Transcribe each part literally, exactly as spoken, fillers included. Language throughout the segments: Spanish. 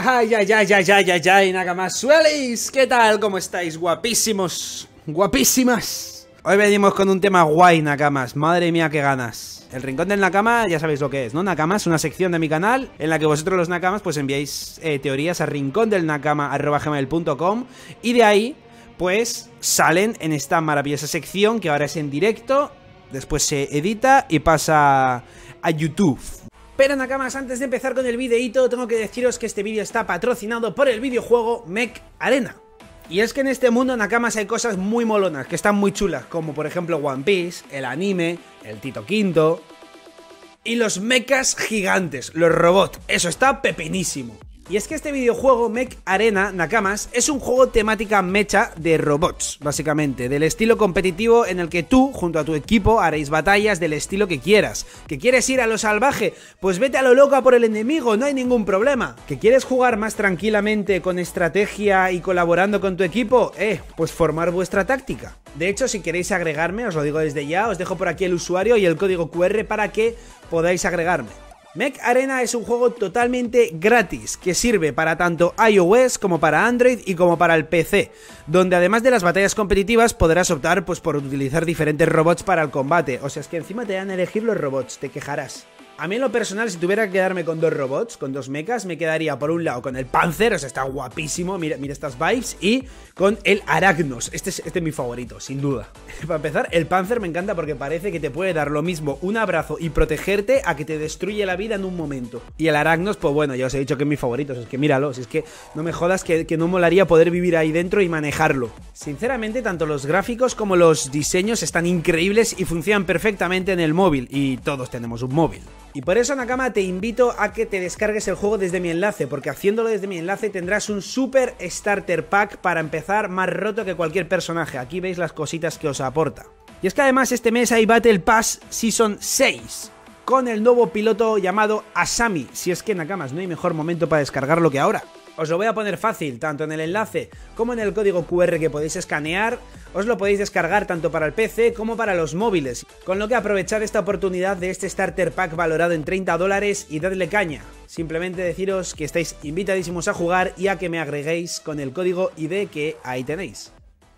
Ay, ay, ay, ay, ay, ay, ay, Nakamasuelis, ¿qué tal? ¿Cómo estáis? Guapísimos, guapísimas. Hoy venimos con un tema guay, Nakamas, madre mía, qué ganas. El Rincón del Nakama, ya sabéis lo que es, ¿no? Nakamas, una sección de mi canal en la que vosotros los Nakamas pues enviáis eh, teorías a rincón del nakama arroba gmail punto com y de ahí pues salen en esta maravillosa sección que ahora es en directo, después se edita y pasa a YouTube. Pero Nakamas, antes de empezar con el videíto, tengo que deciros que este vídeo está patrocinado por el videojuego Mech Arena. Y es que en este mundo, Nakamas, hay cosas muy molonas, que están muy chulas, como por ejemplo One Piece, el anime, el Tito Quinto y los mechas gigantes, los robots. Eso está pepinísimo. Y es que este videojuego, Mech Arena, Nakamas, es un juego temática mecha de robots, básicamente, del estilo competitivo en el que tú, junto a tu equipo, haréis batallas del estilo que quieras. ¿Que quieres ir a lo salvaje? Pues vete a lo loco a por el enemigo, no hay ningún problema. ¿Que quieres jugar más tranquilamente, con estrategia y colaborando con tu equipo? Eh, pues formar vuestra táctica. De hecho, si queréis agregarme, os lo digo desde ya, os dejo por aquí el usuario y el código cu erre para que podáis agregarme. Mech Arena es un juego totalmente gratis, que sirve para tanto iOS como para Android y como para el P C, donde además de las batallas competitivas podrás optar pues por utilizar diferentes robots para el combate. O sea, es que encima te dan a elegir los robots, te quejarás. A mí en lo personal, si tuviera que quedarme con dos robots, con dos mechas, me quedaría por un lado con el Panzer, o sea, está guapísimo, mira, mira estas vibes, y con el Arachnus, este es, este es mi favorito, sin duda. Para empezar, el Panzer me encanta porque parece que te puede dar lo mismo un abrazo y protegerte a que te destruye la vida en un momento. Y el Arachnus, pues bueno, ya os he dicho que es mi favorito, es que míralo, es que no me jodas que, que no molaría poder vivir ahí dentro y manejarlo. Sinceramente, tanto los gráficos como los diseños están increíbles y funcionan perfectamente en el móvil, y todos tenemos un móvil. Y por eso, Nakama, te invito a que te descargues el juego desde mi enlace, porque haciéndolo desde mi enlace tendrás un super starter pack para empezar más roto que cualquier personaje. Aquí veis las cositas que os aporta. Y es que además este mes hay Battle Pass Season seis, con el nuevo piloto llamado Asami. Si es que, Nakamas, no hay mejor momento para descargarlo que ahora. Os lo voy a poner fácil, tanto en el enlace como en el código cu erre que podéis escanear. Os lo podéis descargar tanto para el P C como para los móviles, con lo que aprovechad esta oportunidad de este starter pack valorado en treinta dólares y dadle caña. Simplemente deciros que estáis invitadísimos a jugar y a que me agreguéis con el código I D que ahí tenéis.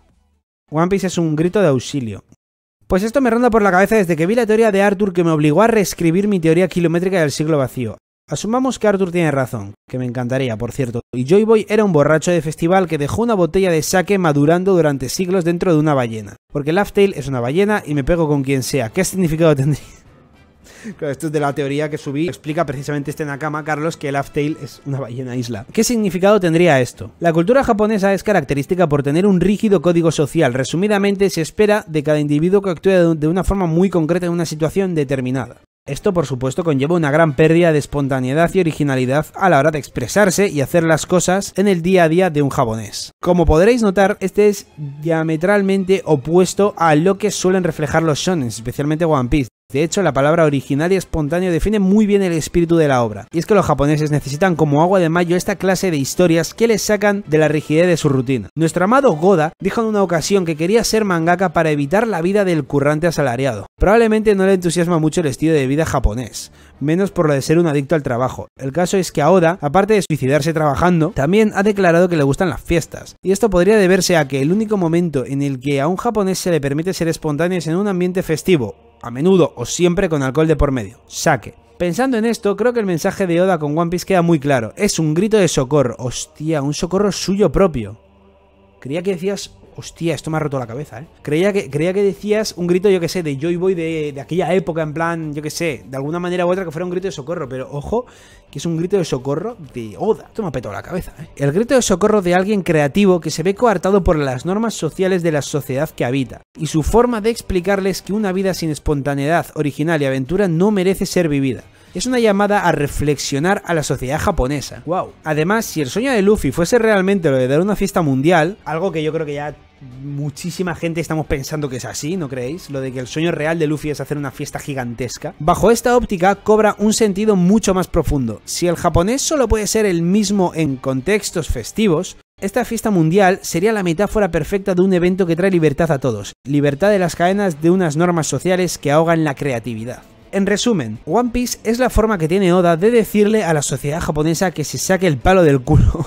One Piece es un grito de auxilio. Pues esto me ronda por la cabeza desde que vi la teoría de Arthur, que me obligó a reescribir mi teoría kilométrica del siglo vacío. Asumamos que Arthur tiene razón, que me encantaría, por cierto, y Joy Boy era un borracho de festival que dejó una botella de sake madurando durante siglos dentro de una ballena. Porque Laugh Tale es una ballena y me pego con quien sea. ¿Qué significado tendría? Claro, esto es de la teoría que subí. Explica precisamente este Nakama, Carlos, que Laugh Tale es una ballena isla. ¿Qué significado tendría esto? La cultura japonesa es característica por tener un rígido código social. Resumidamente, se espera de cada individuo que actúe de una forma muy concreta en una situación determinada. Esto, por supuesto, conlleva una gran pérdida de espontaneidad y originalidad a la hora de expresarse y hacer las cosas en el día a día de un japonés. Como podréis notar, este es diametralmente opuesto a lo que suelen reflejar los shonen, especialmente One Piece. De hecho, la palabra original y espontáneo define muy bien el espíritu de la obra. Y es que los japoneses necesitan como agua de mayo esta clase de historias que les sacan de la rigidez de su rutina. Nuestro amado Goda dijo en una ocasión que quería ser mangaka para evitar la vida del currante asalariado. Probablemente no le entusiasma mucho el estilo de vida japonés, menos por lo de ser un adicto al trabajo. El caso es que a Oda, aparte de suicidarse trabajando, también ha declarado que le gustan las fiestas. Y esto podría deberse a que el único momento en el que a un japonés se le permite ser espontáneo es en un ambiente festivo, a menudo o siempre con alcohol de por medio, sake. Pensando en esto, creo que el mensaje de Oda con One Piece queda muy claro. Es un grito de socorro. Hostia, un socorro suyo propio. Creía que decías... Hostia, esto me ha roto la cabeza, ¿eh? Creía que, creía que decías un grito, yo que sé, de Joy Boy de, de aquella época, en plan, yo que sé, de alguna manera u otra que fuera un grito de socorro, pero ojo, que es un grito de socorro de Oda. Esto me ha petado la cabeza, ¿eh? El grito de socorro de alguien creativo que se ve coartado por las normas sociales de la sociedad que habita, y su forma de explicarles que una vida sin espontaneidad, original y aventura no merece ser vivida. Es una llamada a reflexionar a la sociedad japonesa. Wow. Además, si el sueño de Luffy fuese realmente lo de dar una fiesta mundial, algo que yo creo que ya muchísima gente estamos pensando que es así, ¿no creéis? Lo de que el sueño real de Luffy es hacer una fiesta gigantesca. Bajo esta óptica cobra un sentido mucho más profundo. Si el japonés solo puede ser el mismo en contextos festivos, esta fiesta mundial sería la metáfora perfecta de un evento que trae libertad a todos. Libertad de las cadenas de unas normas sociales que ahogan la creatividad. En resumen, One Piece es la forma que tiene Oda de decirle a la sociedad japonesa que se saque el palo del culo.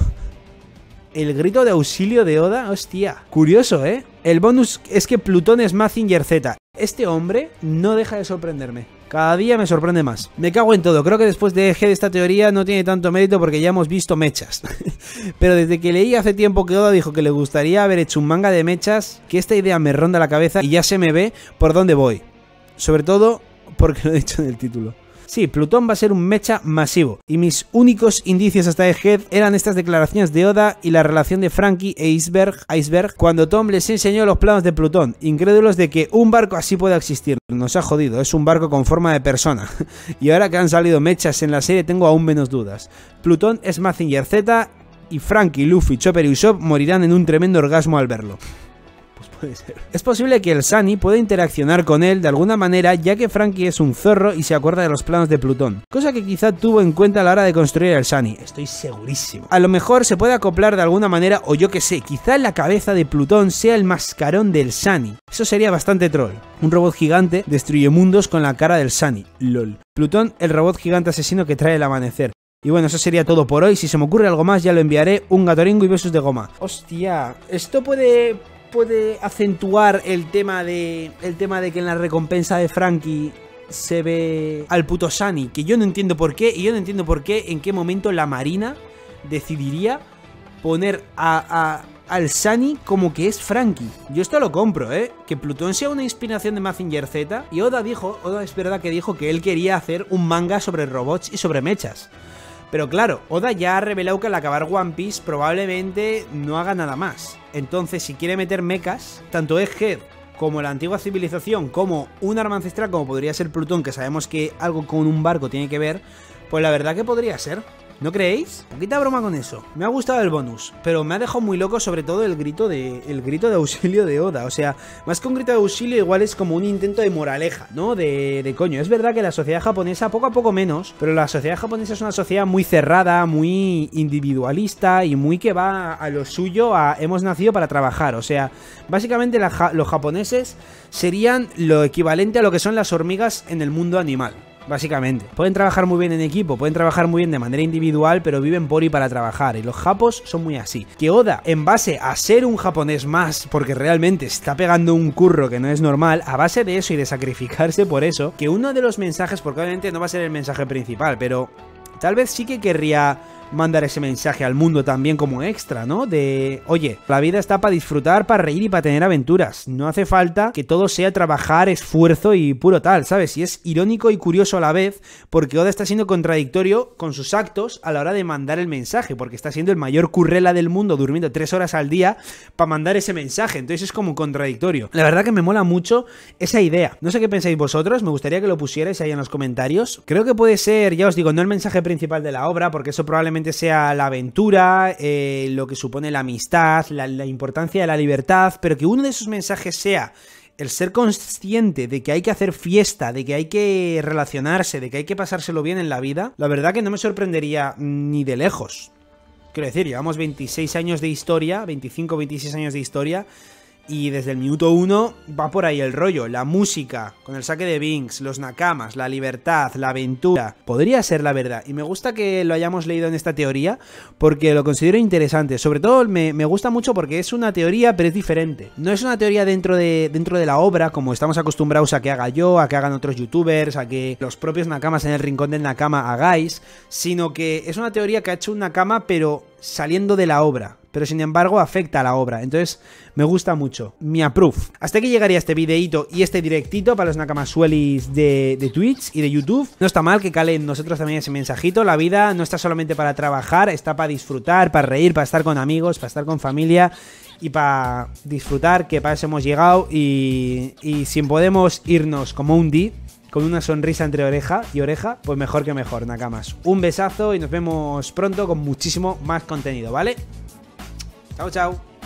El grito de auxilio de Oda, hostia. Curioso, ¿eh? El bonus es que Plutón es Mazinger Z. Este hombre no deja de sorprenderme. Cada día me sorprende más. Me cago en todo. Creo que después de G de esta teoría no tiene tanto mérito porque ya hemos visto mechas. Pero desde que leí hace tiempo que Oda dijo que le gustaría haber hecho un manga de mechas, que esta idea me ronda la cabeza y ya se me ve por dónde voy. Sobre todo porque lo he dicho en el título. Sí, Plutón va a ser un mecha masivo, y mis únicos indicios hasta Egghead eran estas declaraciones de Oda y la relación de Franky e Iceberg, Iceberg cuando Tom les enseñó los planos de Plutón, incrédulos de que un barco así pueda existir. Nos ha jodido, es un barco con forma de persona. Y ahora que han salido mechas en la serie tengo aún menos dudas. Plutón es Mazinger Z y Franky, Luffy, Chopper y Usopp morirán en un tremendo orgasmo al verlo. Puede ser. Es posible que el Sunny pueda interaccionar con él de alguna manera, ya que Franky es un zorro y se acuerda de los planos de Plutón, cosa que quizá tuvo en cuenta a la hora de construir el Sunny. Estoy segurísimo. A lo mejor se puede acoplar de alguna manera, o yo que sé, quizá la cabeza de Plutón sea el mascarón del Sunny. Eso sería bastante troll. Un robot gigante destruye mundos con la cara del Sunny. LOL. Plutón, el robot gigante asesino que trae el amanecer. Y bueno, eso sería todo por hoy. Si se me ocurre algo más ya lo enviaré. Un Gatoringo y besos de goma. Hostia, esto puede... puede acentuar el tema de el tema de que en la recompensa de Franky se ve al puto Sunny, que yo no entiendo por qué, y yo no entiendo por qué, en qué momento la Marina decidiría poner a, a, al Sunny como que es Franky. Yo esto lo compro, ¿eh? Que Plutón sea una inspiración de Mazinger Z, y Oda dijo, Oda es verdad que dijo que él quería hacer un manga sobre robots y sobre mechas. Pero claro, Oda ya ha revelado que al acabar One Piece probablemente no haga nada más. Entonces, si quiere meter mechas, tanto Egghead como la antigua civilización, como un arma ancestral como podría ser Plutón, que sabemos que algo con un barco tiene que ver, pues la verdad que podría ser. ¿No creéis? Poquita broma con eso. Me ha gustado el bonus, pero me ha dejado muy loco sobre todo el grito de el grito de auxilio de Oda. O sea, más que un grito de auxilio, igual es como un intento de moraleja, ¿no? De, de coño. Es verdad que la sociedad japonesa, poco a poco menos, pero la sociedad japonesa es una sociedad muy cerrada, muy individualista y muy que va a lo suyo, a hemos nacido para trabajar. O sea, básicamente la, los japoneses serían lo equivalente a lo que son las hormigas en el mundo animal. Básicamente, pueden trabajar muy bien en equipo, pueden trabajar muy bien de manera individual, pero viven por y para trabajar, y los japos son muy así. Que Oda, en base a ser un japonés más, porque realmente está pegando un curro que no es normal, a base de eso y de sacrificarse por eso, que uno de los mensajes, porque obviamente no va a ser el mensaje principal, pero tal vez sí que querría mandar ese mensaje al mundo también como extra, ¿no? De, oye, la vida está para disfrutar, para reír y para tener aventuras. No hace falta que todo sea trabajar, esfuerzo y puro tal, ¿sabes? Y es irónico y curioso a la vez, porque Oda está siendo contradictorio con sus actos a la hora de mandar el mensaje, porque está siendo el mayor currela del mundo durmiendo tres horas al día para mandar ese mensaje. Entonces es como contradictorio. La verdad que me mola mucho esa idea. No sé qué pensáis vosotros, me gustaría que lo pusierais ahí en los comentarios. Creo que puede ser, ya os digo, no el mensaje principal de la obra, porque eso probablemente sea la aventura, eh, lo que supone la amistad, la, la importancia de la libertad, pero que uno de esos mensajes sea el ser consciente de que hay que hacer fiesta, de que hay que relacionarse, de que hay que pasárselo bien en la vida, la verdad que no me sorprendería ni de lejos. Quiero decir, llevamos veintiséis años de historia, veinticinco, veintiséis años de historia, y desde el minuto uno va por ahí el rollo, la música, con el saque de Binks, los nakamas, la libertad, la aventura. Podría ser la verdad, y me gusta que lo hayamos leído en esta teoría, porque lo considero interesante. Sobre todo me, me gusta mucho porque es una teoría, pero es diferente. No es una teoría dentro de, dentro de la obra, como estamos acostumbrados a que haga yo, a que hagan otros youtubers, a que los propios nakamas en el rincón del nakama hagáis, sino que es una teoría que ha hecho un nakama, pero saliendo de la obra. Pero sin embargo afecta a la obra, entonces me gusta mucho, mi approve. Hasta aquí llegaría este videito y este directito para los nakamasuelis de, de Twitch y de YouTube. No está mal que calen nosotros también ese mensajito. La vida no está solamente para trabajar, está para disfrutar, para reír, para estar con amigos, para estar con familia y para disfrutar, que para eso hemos llegado. Y, y si podemos irnos como un di, con una sonrisa entre oreja y oreja, pues mejor que mejor, nakamas. Un besazo y nos vemos pronto con muchísimo más contenido, ¿vale? Chao, chao.